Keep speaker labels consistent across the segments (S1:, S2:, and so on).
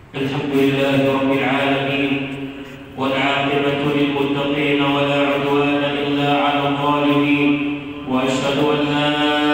S1: الحمد لله رب العالمين، والعاقبة للمتقين ولا عدوان إلا على الظالمين، وأشهد أن لا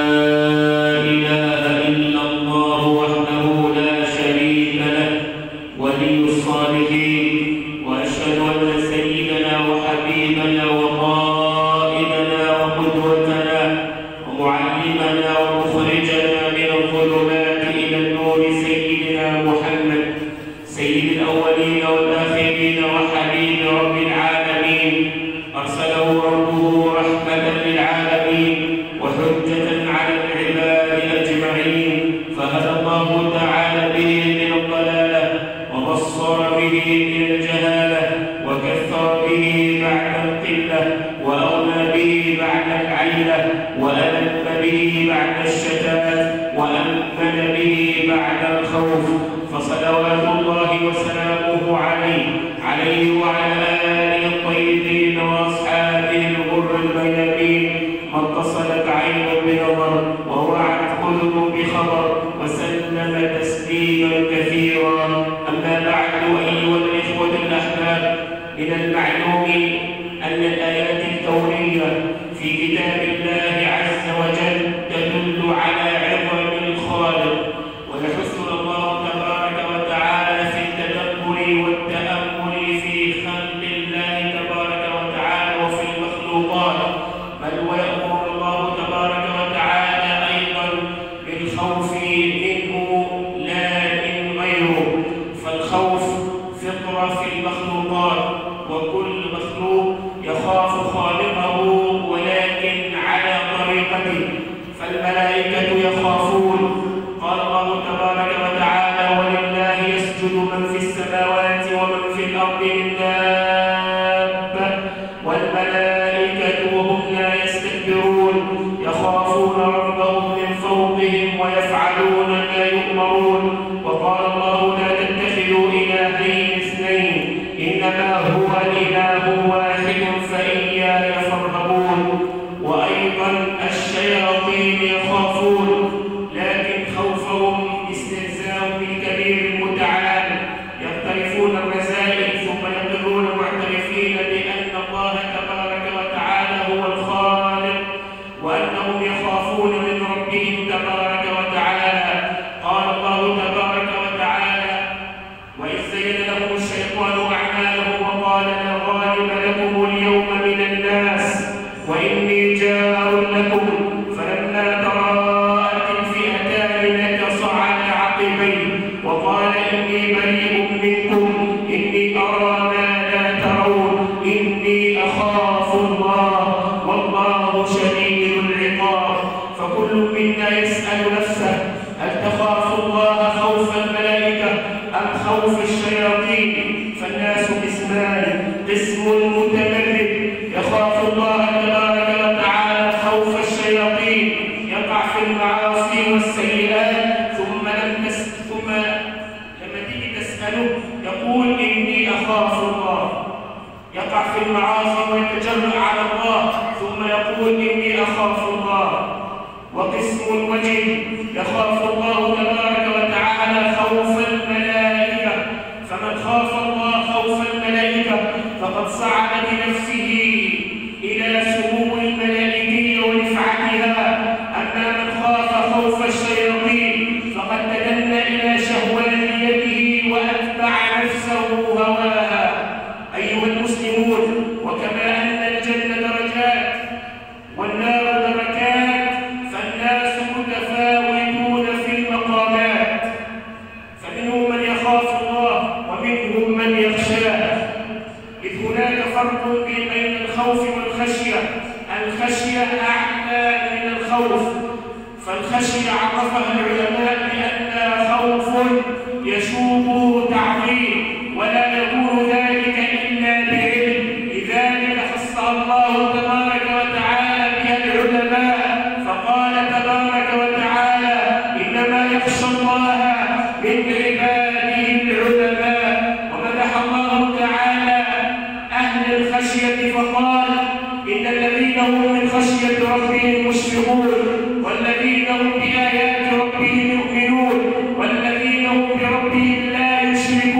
S1: إله إلا الله وحده لا شريك له ولي الصالحين، وأشهد أن سيدنا وحبيبنا وقائدنا وقدوتنا ومعلمنا ومخرجنا من الظلمات إلى النور سيدنا محمد سيد الأولين والآخرين وحبيب رب العالمين، أرسله ربه رحمة للعالمين وحجة على العباد أجمعين، فهدى الله تعالى به من الضلالة وبصر به من الجهالة وكثر به بعد القلة وأغنى به بعد العيلة وألم به بعد الشتات وأمن به بعد الخوف، فصلوات الله وسلامه عليه وعلى آله الطيبين وأصحابه الغر الميامين، ما اتصلت عين بنظر ووعت قلوب بخبر وسلم تسليما كثيرا. أما بعد، أيها الإخوة الأحباب، من المعلوم أن الآيات الكونية في كتاب الله عز وجل تدل على عظم الخالق، ويحثنا الله تبارك وتعالى في التدبر والتأمل في خلق الله تبارك وتعالى وفي المخلوقات، بل ويأمر الله تبارك وتعالى أيضا بالخوف منه لا من غيره، فالخوف فطرة في المخلوقات، وكل مخلوق يخاف خالقه ولكن على طريقته، فالملائكة يخافون، قال الله تبارك وتعالى: ولله يسجد من في السماوات ومن في الأرض من دابة والملائكة وهم لا يستكبرون يخافون ربهم من فوقهم ويفعلون ما يؤمرون. وقال الله: لا تتخذوا إلهين اثنين إنما هو إله واحد فإياي فارهبون. وأيضا الشياطين يخافون، لكن خوفهم استهزاء بالكبير المتعال، يقترفون الرذائل ثم يقرون معترفين بأن الله تبارك وتعالى هو الخالق، وأنهم يخافون من ربهم تبارك وتعالى. قال الله تبارك وتعالى: وإذ زين لهم الشيطان أعمالهم وقال: لا غالب لكم اليوم من الناس وإني جار لكم، فلما تراءت الفئتان نكص على عقبيه وقال: إني بريء منكم إني أرى ما لا ترون إني أخاف الله والله شديد العقاب. فكل منا يسأل نفسه: هل تخاف الله خوف الملائكة أم خوف الشياطين؟ فالناس قسمان: قسم متمرد يخاف الله تبارك وتعالى خوف الشياطين، يقع في المعاصي والسيئات، ثم لما تيجي تسأله يقول: إني أخاف الله، يقع في المعاصي ويتجرأ على الله ثم يقول: إني أخاف الله. وقسم وجه يخاف الله تبارك وتعالى خوف الملائكة، فمن خاف الله خوف الملائكة فقد صعد بنفسه إلى سمو الملائكية ورفعتها. أما من خاف خوف الشياطين فقد تدنى إلى شهوانيته وأتبع نفسه هواها. أيها المسلمون، وكما أن الجنة درجات والنار دركات، فالناس متفاوتون في المقامات، فمنهم من يخاف الله ومنهم من يخشاه، إذ هناك فرق بين الخوف والخشية. الخشية أعلى من الخوف، فالخشية عرفها العلماء بأنها خوف يشوبه تعظيم ولا يكون ذلك إلا بعلم، لذلك خص الله تبارك وتعالى بها العلماء، فقال تبارك وتعالى: إنما يخشى الله من عباده العلماء. ومدح الله تعالى أهل الخشية فقال: إن الذين هم من خشية ربهم مشفقون والذين هم بآيات ربهم يؤمنون والذين هم بربهم لا يشركون.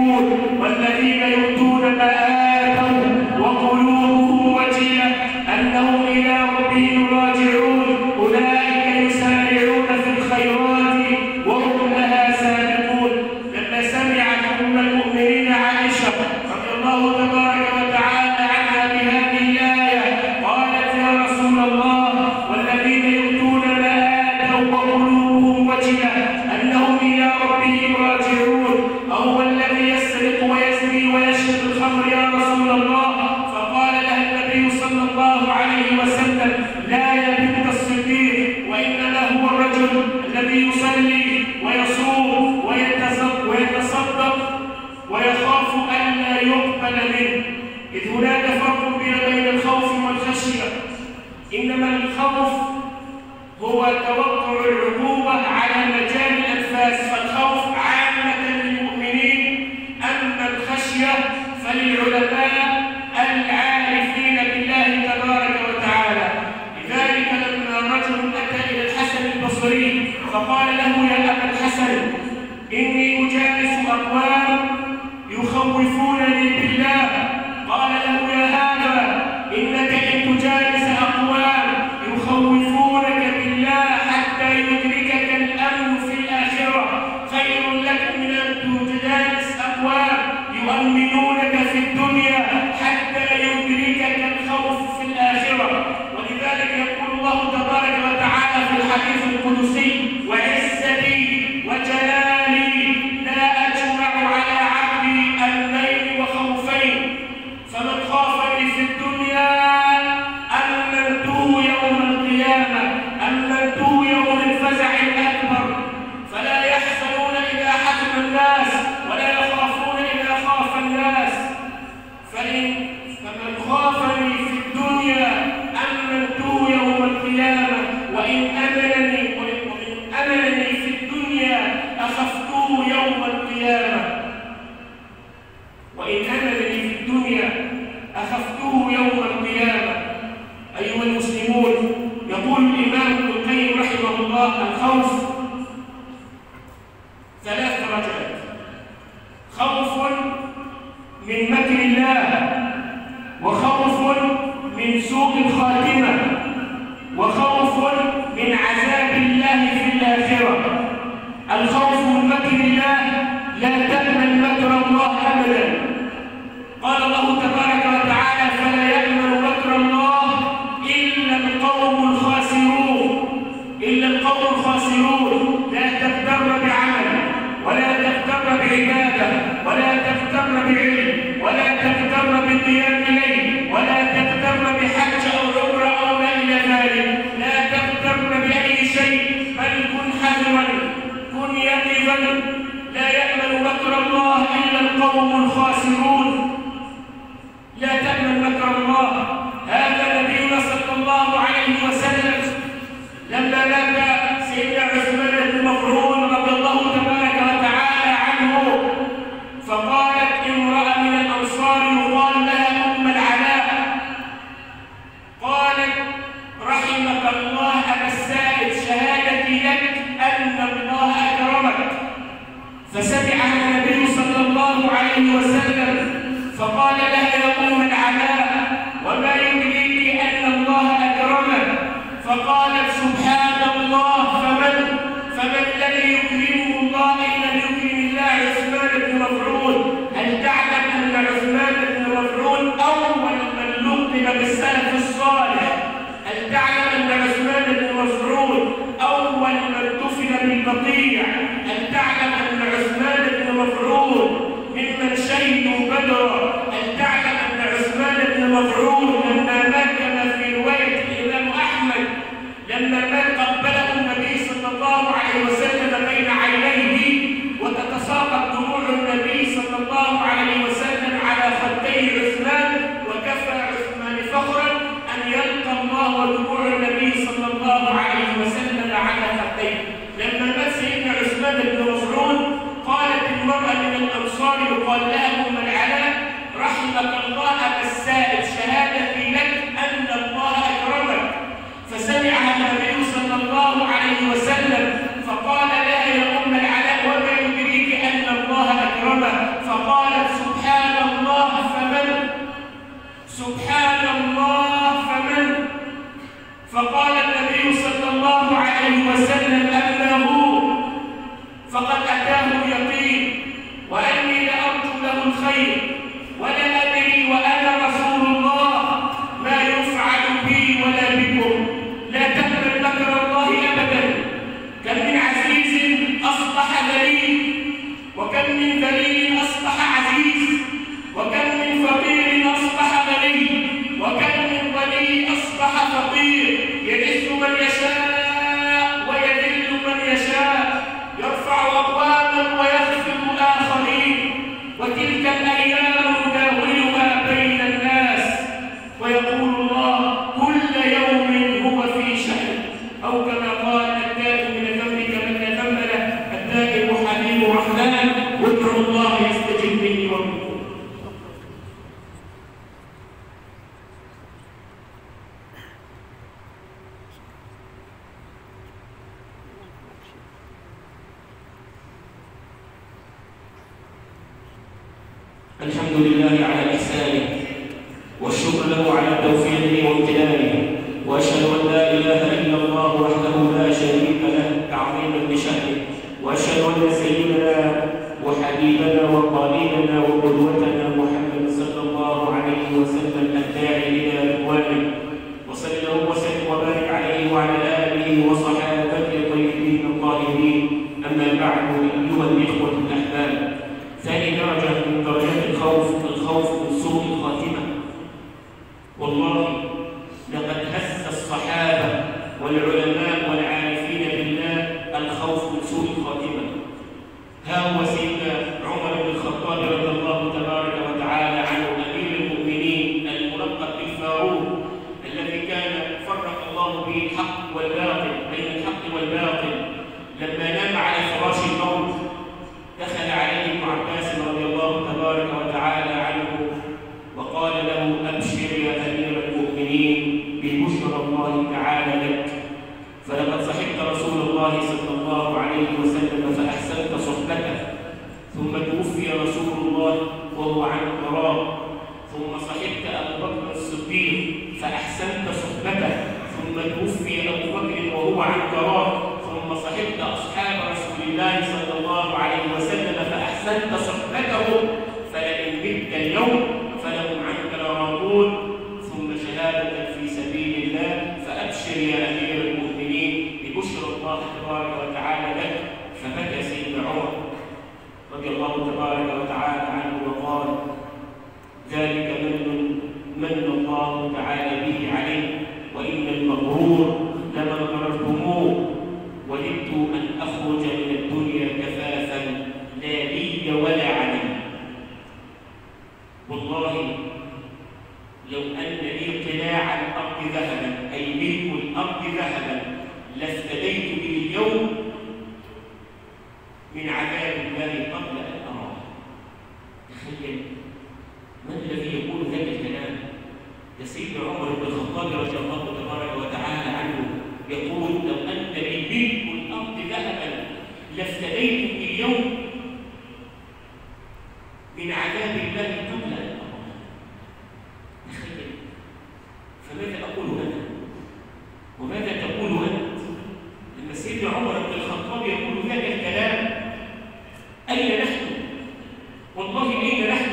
S1: إذ هناك فرق بين الخوف والخشية. إنما الخوف هو توقع العقوبة على مجال الأنفاس، فالخوف عامة للمؤمنين. أما الخشية فللعلماء العارفين بالله تبارك وتعالى. لذلك لما رجل أتى إلى الحسن البصري فقال له: يا أبا الحسن، إني أجالس أقوام يخوفونني بالله. قال له: يا هذا، إنك إن تجالس أقوام يخوفونك بالله حتى يدركك الأمن في الآخرة خير لك من أن تجالس أقوام يؤمنونك في الدنيا حتى يدركك الخوف في الآخرة. ولذلك يقول الله تبارك وتعالى في الحديث القدسي: وعزتي وجلالي لا أجمع على عبدي أمنين وخوفين، فمن خافني في الدنيا أمنته يوم القيامة، أمنته يوم الفزع الأكبر، فلا يحزنون إذا حزن الناس ولا يخافون إذا خاف الناس. فمن خافني في الدنيا أمنته يوم القيامة، وإن أمنني في الدنيا أخفته يوم القيامة. وإن أمنني في الدنيا أخفته يوم القيامة. أيها المسلمون، يقول الإمام ابن القيم رحمه الله: الخوف 3 درجات: خوف من مكر الله، وخوف من سوء الخاتمة، وخوف من عذاب الله في الآخرة. الخوف من مكر الله: لا تأمن مكر الله أبدا. قال الله تبارك وتعالى: فلا يأمن مكر الله إلا القوم الخاسرون. إلا القوم الخاسرون. لا تغتر بعمل، ولا تغتر بعبادة، ولا تغتر بعلم، ولا تغتر بقيام ليل، ولا تغتر بحج أو عمرة أو ما إلى ذلك. لا تغتر بأي شيء، بل كن حذرا، كن يقظا. لا يأمن مكر الله إلا القوم الخاسرون. لا تأمن مكر الله. هذا نبينا صلى الله عليه وسلم لما مات سيدنا عثمان بن مظعون رضي الله تبارك وتعالى عنه، فقالت امرأة من الأنصار يقال لها أم العلاء، قالت: رحمك الله أبا السائب، شهادتي لك أن الله أكرمك. فسمعها النبي صلى الله عليه وسلم فقال لها: يا أم العلاء، وما يدريك أن الله أكرمك؟ فقالت: سبحان الله، فمن الذي يكرمه الله إن لم يكرم الله عثمان بن مظعون؟ هل تعلم أن عثمان بن مظعون أول من لقب بالسلف الصالح؟ هل تعلم أن عثمان بن مظعون أول من دفن بالبقيع؟ هل تعلم أن عثمان بن مظعون ممن شهدوا بدرا؟ هل تعلم أن عثمان بن مظعون لما مات كما في رواية الإمام أحمد، لما مات قبله النبي صلى الله عليه وسلم بين عينيه، وتتساقط دموع النبي صلى الله عليه وسلم على خدي عثمان، وكفى عثمان فخرا أن يلقى الله ودموع النبي صلى الله عليه وسلم على خديه. لما مات سيدنا عثمان بن مظعون قالت المرأة من الأنصار يقال لها أم العلاء: رحمك الله أبا السائب، شهادتي لك أن الله أكرمك. فسمعها النبي صلى الله عليه وسلم فقال لها: يا أم العلاء، وما يدريك أن الله أكرمك؟ فقالت: سبحان الله، فمن؟ سبحان الله، فمن؟ فقال النبي صلى الله عليه وسلم: أما هو فقد أتاه اليقين، وأني لأرجو له الخير، ولا أدري وأنا رسول الله ما يفعل بي ولا بكم. لا تأمن مكر الله أبدا. كم من عزيز أصبح ذليل، وكم من ذليل أصبح عزيز، وكم من فقير أصبح غني، وكم من غني أصبح فقير. يعز من يشاء ويذل من يشاء، يرفع أقواما ويخفض آخرين، وتلك الأيام نداولها بين الناس. الرحمن وادعوا الله يستجب مني ومنكم. الحمد لله على إحسانه والشكر له على توفيقه وامتنانه، وأشهد أن لا إله إلا الله وحده لا شريك له تعظيما لشأنه، وأشهد أن سيدنا وحبيبنا وقائدنا وقدوتنا محمد صلى الله عليه وسلم الداعي إلى رضوانه، وصلى الله وسلم وبارك عليه وعلى آله وصحابته الطيبين الطاهرين. أما بعد، أيها الإخوة الأحباب، ثاني درجة من درجات الخوف من سوء الخاتمة. والله لقد هز الصحابة والعلماء والعارفين بالله الخوف من سوء الخاتمة. ها هو سيدنا عمر بن الخطاب رضي الله تبارك وتعالى عنه أمير المؤمنين الملقب بالفاروق، الذي كان فرق الله به الحق والباطل، بين الحق والباطل، لما نام على فراش الموت دخل عليه ابن عباس رضي الله تبارك وتعالى عنه وقال له: أبشر يا أمير المؤمنين ببشرى الله تعالى لك، فلقد صحبت رسول الله صلى الله عليه وسلم فأحسنت صحبته، ثم توفي رسول الله وهو عن قرار، ثم صحبت أبو بكر الصديق فأحسنت صحبته، ثم توفي أبو بكر وهو عن قرار، ثم صحبت أصحاب رسول الله صلى الله عليه وسلم فأحسنت صحبتهم، فلئن مت اليوم فلهم عنك لراضون، ثم شهادة في سبيل الله، فأبشر يا أمير المؤمنين ببشرى الله تبارك وتعالى لك. فبكى سيدنا عمر رضي الله تبارك وتعالى عنه وقال: ذلك من الله تعالى به عليه، وإن المغرور لمن غررتموه، وددت أن أخرج من الدنيا كفافا لا لي ولا علي. والله لو أن لي قلاع الأرض ذهبا، أي ملك الأرض ذهبا، لافتديت به اليوم من عذاب الله قبل أن أراه. تخيل من الذي يقول ذلك الكلام؟ ده سيدنا عمر بن الخطاب رضي الله تبارك وتعالى عنه يقول: لو أن لي ملك الأرض ذهبا لافتديت به اليوم من عذاب الله قبل أن أراه. تخيل. فماذا أقول أنا؟ وماذا تقول أنت؟ لما سيدنا عمر بن الخطاب يقول ذلك الكلام، أين نحن؟ والله أين نحن؟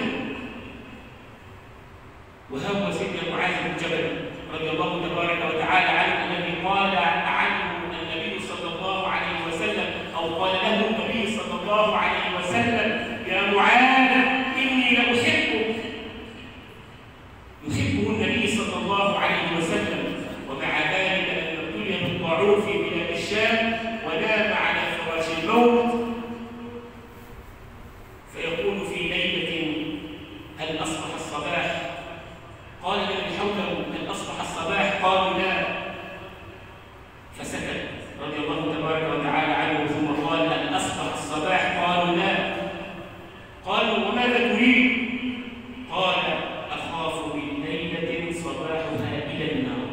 S1: وها هو سيدنا معاذ بن جبل رضي الله تبارك وتعالى عنه، الذي قال عنه النبي صلى الله عليه وسلم، أو قال له النبي صلى الله عليه وسلم: يا معاذ إني لأحبك. يحبه النبي صلى الله عليه وسلم، ومع ذلك لما ابتلي بالطاعون في بلاد الشام ونام على فراش الموت، فيقول في ليلة: هل أصبح الصباح؟ قال لمن حوله: هل أصبح الصباح؟ قالوا: لا. فسكت رضي الله تبارك وتعالى عنه، ثم قال: هل أصبح الصباح؟ قالوا: لا. قالوا: وماذا تريد؟ قال: أخاف من ليلة صباحها إلى النار.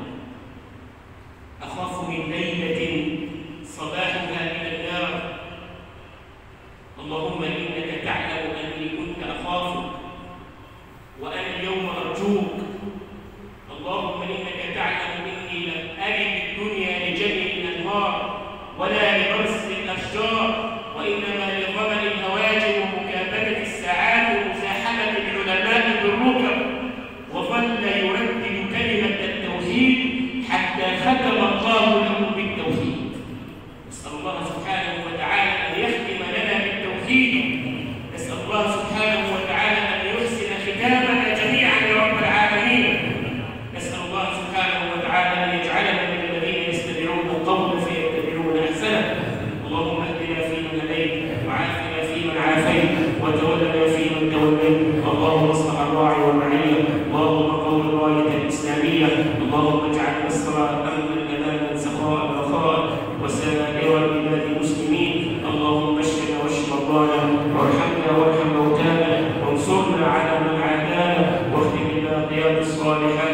S1: أخاف من ليلة صباحها إلى النار. اللهم إنك تعلم أني كنت أخافك، وأنا اليوم أرجوك. اللهم إنك تعلم إني لم أرد الدنيا لجري الأنهار ولا لبرس الأشجار، وإنما لظمن الهواجم ومكابدة الساعات ومزاحمة العلماء بالركب. وظل يردد كلمة التوحيد حتى ختم الله له بالتوحيد. نسأل الله سبحانه وتعالى أن يختم لنا بالتوحيد. نسأل الله سبحانه وتعالى أن يحسن ختامنا جميعا يا رب العالمين. نسأل الله سبحانه وتعالى أن يجعلنا من الذين يستمعون القول فيتبعون أحسنه. اللهم اهدنا فيمن هديت، وعافنا فيمن عافيت، وتولنا فيمن توليت. اللهم اصلح الراعي والرعية، اللهم قوم الراية الإسلامية، اللهم اجعل مصر أمنا أمانا سخاء رخاء وسائر بلاد المسلمين. اللهم اشفنا واشف مرضانا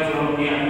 S1: رب يعلمون.